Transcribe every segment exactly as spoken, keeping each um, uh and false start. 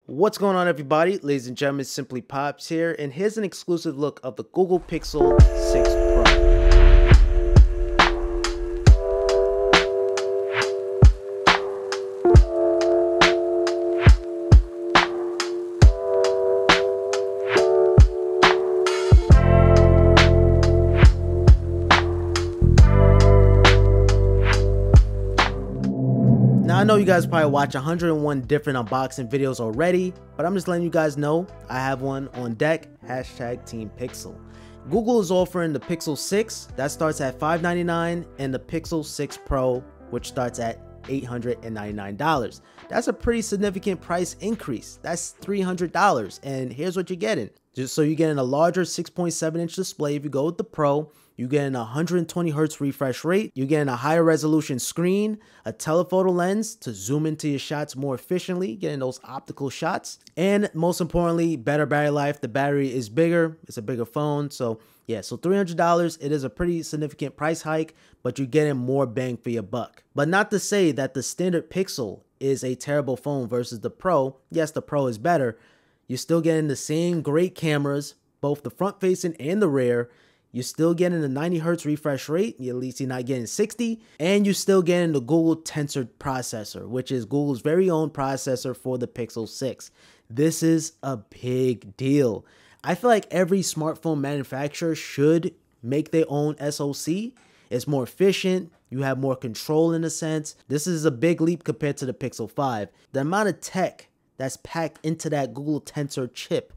What's going on, everybody? Ladies and gentlemen, Simply Pops here, and here's an exclusive look of the Google Pixel six Pro. Now, I know you guys probably watch one hundred and one different unboxing videos already, but I'm just letting you guys know I have one on deck, hashtag Team Pixel. Google is offering the Pixel six, that starts at five ninety-nine, and the Pixel six Pro, which starts at eight hundred ninety-nine dollars. That's a pretty significant price increase. That's three hundred dollars, and here's what you're getting. Just so you're getting a larger six point seven inch display if you go with the Pro. You're getting a one hundred twenty hertz refresh rate. You're getting a higher resolution screen, a telephoto lens to zoom into your shots more efficiently, getting those optical shots. And most importantly, better battery life. The battery is bigger. It's a bigger phone. So yeah, so three hundred dollars, it is a pretty significant price hike, but you're getting more bang for your buck. But not to say that the standard Pixel is a terrible phone versus the Pro. Yes, the Pro is better. You're still getting the same great cameras, both the front facing and the rear. You're still getting the ninety hertz refresh rate, at least you're not getting sixty, and you're still getting the Google Tensor processor, which is Google's very own processor for the Pixel six. This is a big deal. I feel like every smartphone manufacturer should make their own S O C. It's more efficient, you have more control in a sense. This is a big leap compared to the Pixel five. The amount of tech that's packed into that Google Tensor chip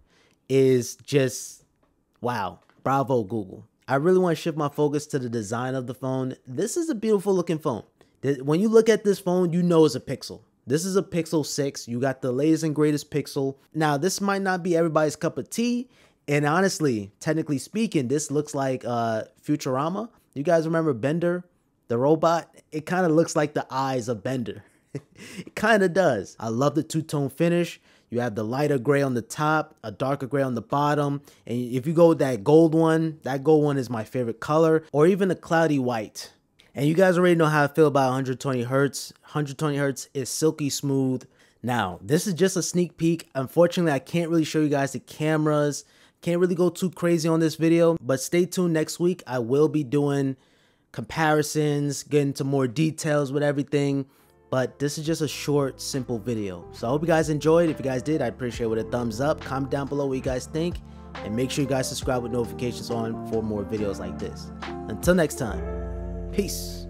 is just wow. Bravo, Google. I really want to shift my focus to the design of the phone. This is a beautiful looking phone. When you look at this phone, you know it's a Pixel. This is a Pixel six. You got the latest and greatest Pixel. Now, this might not be everybody's cup of tea. And honestly, technically speaking, this looks like uh, Futurama. You guys remember Bender, the robot? It kind of looks like the eyes of Bender. It kind of does. I love the two-tone finish. You have the lighter gray on the top, a darker gray on the bottom. And if you go with that gold one, that gold one is my favorite color, or even a cloudy white. And you guys already know how I feel about one hundred twenty hertz. one hundred twenty hertz is silky smooth. Now, this is just a sneak peek. Unfortunately, I can't really show you guys the cameras. Can't really go too crazy on this video, but stay tuned next week. I will be doing comparisons, getting into more details with everything. But this is just a short, simple video. So I hope you guys enjoyed. If you guys did, I'd appreciate it with a thumbs up. Comment down below what you guys think. And make sure you guys subscribe with notifications on for more videos like this. Until next time, peace.